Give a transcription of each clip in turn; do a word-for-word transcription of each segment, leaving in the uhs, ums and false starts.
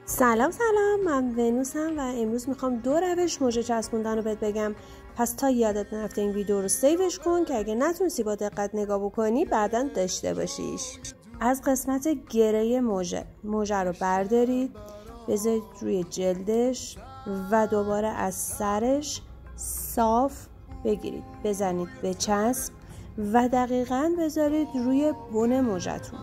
سلام سلام، من ونوسم و امروز میخوام دو روش موژه چسبوندن رو بهت بگم. پس تا یادت نرفته این ویدیو رو سیوش کن که اگه نتونستی با دقت نگاه بکنی بعداً داشته باشیش. از قسمت گره موژه موژه رو بردارید، بذارید روی جلدش و دوباره از سرش صاف بگیرید، بزنید به چسب و دقیقاً بذارید روی بن موژه‌تون.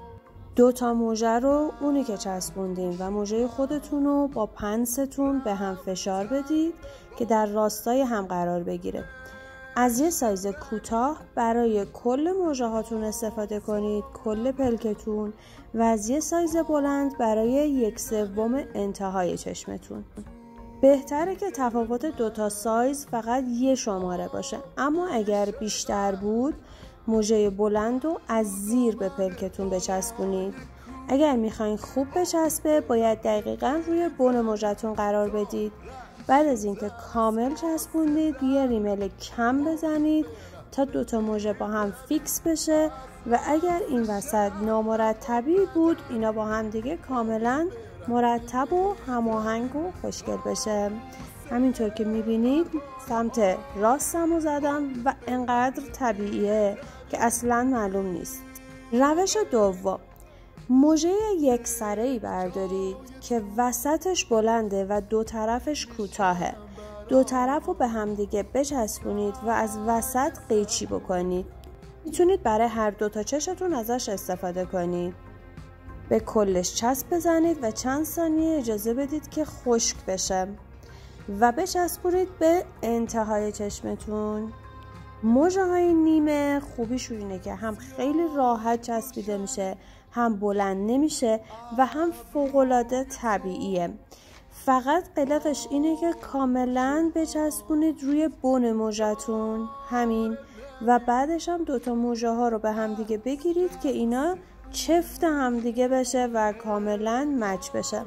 دو تا موژه رو، اونی که چسبوندین و موژه خودتون رو با پنستون به هم فشار بدید که در راستای هم قرار بگیره. از یه سایز کوتاه برای کل موژه هاتون استفاده کنید، کل پلکتون، و از یه سایز بلند برای یک سوم انتهای چشمتون. بهتره که تفاوت دو تا سایز فقط یه شماره باشه، اما اگر بیشتر بود موژه بلند رو از زیر به پلکتون بچسبونید. اگر میخواین خوب بچسبه باید دقیقاً روی بن موژه‌تون قرار بدید. بعد از اینکه کامل چسبوندید یه ریمل کم بزنید تا دوتا موژه با هم فیکس بشه و اگر این وسط نامرتبی بود اینا با هم دیگه کاملاً مرتب و هماهنگ و خوشگل بشه. همینطور که میبینید سمت راستم رو زدم و انقدر طبیعیه که اصلا معلوم نیست. روش دوم، موژه یک سره‌ای بردارید که وسطش بلنده و دو طرفش کوتاهه. دو طرف رو به هم دیگه بچسبونید و از وسط قیچی بکنید. میتونید برای هر دو تا چشتون ازش استفاده کنید. به کلش چسب بزنید و چند ثانیه اجازه بدید که خشک بشه و بچسبونید به انتهای چشمتون. موژه های نیمه خوبیشون اینه که هم خیلی راحت چسبیده میشه، هم بلند نمیشه و هم فوق‌العاده طبیعیه. فقط قلقش اینه که کاملا بچسبونید روی بن موژه‌تون، همین. و بعدش هم دوتا موژه ها رو به هم دیگه بگیرید که اینا چفت هم دیگه بشه و کاملا مچ بشه.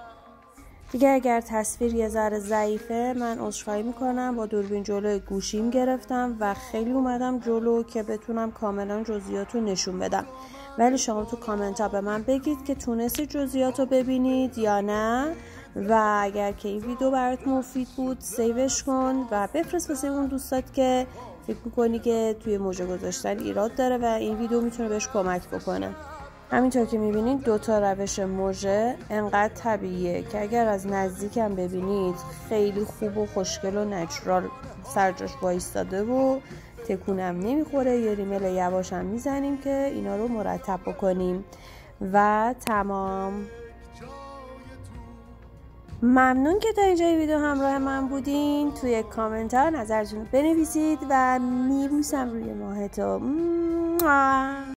دیگه اگر تصویر یه ذره ضعیفه من عذرخواهی میکنم، با دوربین جلوی گوشیم گرفتم و خیلی اومدم جلو که بتونم کاملا جزئیات رو نشون بدم، ولی شما تو کامنت ها به من بگید که تونستی جزئیات رو ببینید یا نه. و اگر که این ویدیو برات مفید بود سیوش کن و بفرست واسه اون دوستات که فکر میکنی که توی موژه گذاشتن ایراد داره و این ویدیو میتونه بهش کمک بکنه. همینطور که میبینید دوتا روش موژه انقدر طبیعیه که اگر از نزدیکم ببینید خیلی خوب و خوشگل و نچرال سرجاش وایستاده و تکونم نمیخوره. یه ریمل یواش هم میزنیم که اینا رو مرتب بکنیم و تمام. ممنون که تا اینجای ویدیو همراه من بودین. توی کامنت ها نظرتون رو بنویسید و میبوسم روی ماهتون.